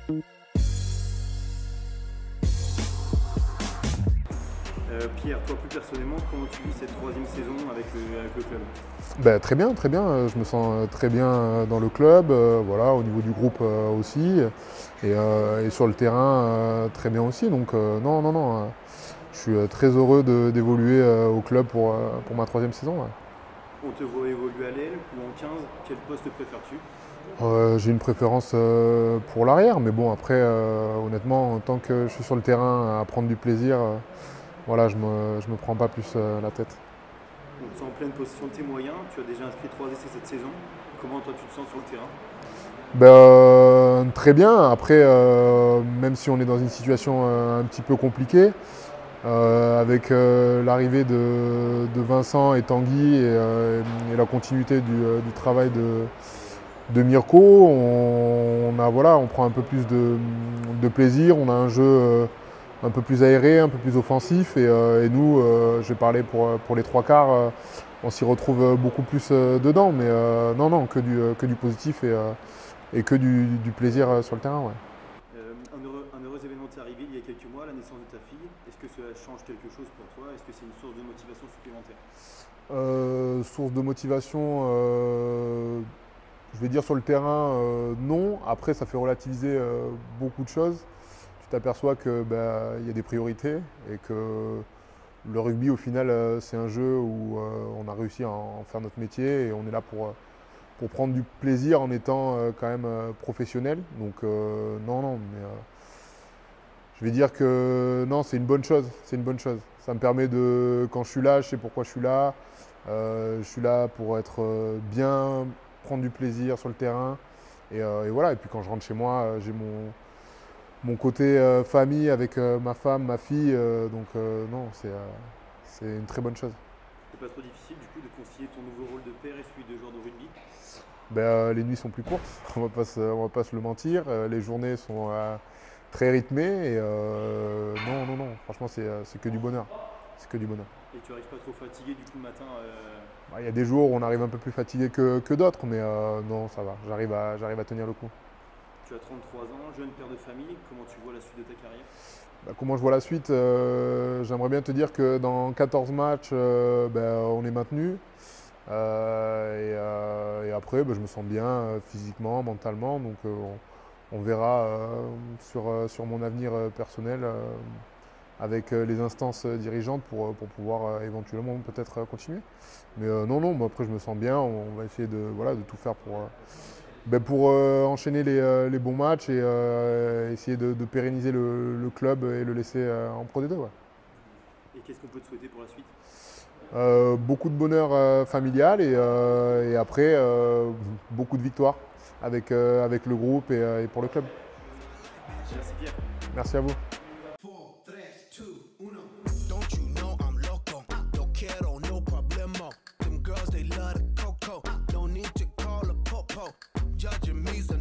Pierre, toi plus personnellement, comment tu vis cette troisième saison avec le club? Très bien, très bien. Je me sens très bien dans le club, voilà, au niveau du groupe aussi, et sur le terrain très bien aussi. Donc non, non, non. Je suis très heureux d'évoluer au club pour ma troisième saison. Ouais. On te voit évoluer à l'aile ou en 15, quel poste préfères-tu? J'ai une préférence pour l'arrière, mais bon après, honnêtement, tant que je suis sur le terrain à prendre du plaisir, voilà, je me prends pas plus la tête. On te sent en pleine possession de tes moyens, tu as déjà inscrit 3 essais cette saison. Comment toi tu te sens sur le terrain? Très bien. Après, même si on est dans une situation un petit peu compliquée, avec l'arrivée de Vincent et Tanguy et la continuité du travail de Mirko, on prend un peu plus de plaisir, on a un jeu un peu plus aéré, un peu plus offensif, et nous, je vais parler pour les trois quarts, on s'y retrouve beaucoup plus dedans, mais non, non, que du positif et que du plaisir sur le terrain. Ouais. Un heureux événement t'est arrivé il y a quelques mois, la naissance de ta fille. Est-ce que cela change quelque chose pour toi? Est-ce que c'est une source de motivation supplémentaire? Source de motivation, je vais dire sur le terrain, non. Après, ça fait relativiser beaucoup de choses. Tu t'aperçois que y a des priorités et que le rugby, au final, c'est un jeu où on a réussi à en faire notre métier et on est là pour prendre du plaisir en étant quand même professionnel. Donc non, non, mais je vais dire que non, c'est une bonne chose. C'est une bonne chose. Ça me permet de, quand je suis là, je sais pourquoi je suis là. Je suis là pour être bien, prendre du plaisir sur le terrain. Et voilà. Et puis quand je rentre chez moi, j'ai mon côté famille avec ma femme, ma fille. Donc non, c'est une très bonne chose. C'est pas trop difficile du coup de concilier ton nouveau rôle de père et celui de joueur de rugby? Les nuits sont plus courtes, on va pas se le mentir. Les journées sont très rythmées. Et non, non, non. Franchement, c'est que du bonheur. C'est que du bonheur. Et tu arrives pas trop fatigué du coup le matin? Il y a des jours où on arrive un peu plus fatigué que d'autres, mais non, ça va. J'arrive à tenir le coup. Tu as 33 ans, jeune père de famille, comment tu vois la suite de ta carrière? Comment je vois la suite, j'aimerais bien te dire que dans 14 matchs, on est maintenu. Et après, je me sens bien physiquement, mentalement. Donc on verra sur mon avenir personnel avec les instances dirigeantes pour pouvoir éventuellement peut-être continuer. Mais non, non, après je me sens bien. On va essayer de tout faire pour enchaîner les bons matchs et essayer de pérenniser le club et le laisser en Pro D2. Ouais. Et qu'est-ce qu'on peut te souhaiter pour la suite? Beaucoup de bonheur familial et après beaucoup de victoires avec le groupe et pour le club. Merci Pierre. Merci à vous. Don't you know I'm loco? No quiero, no problemo. Them girls, they love the coco. No need to call a popo. Judging me's a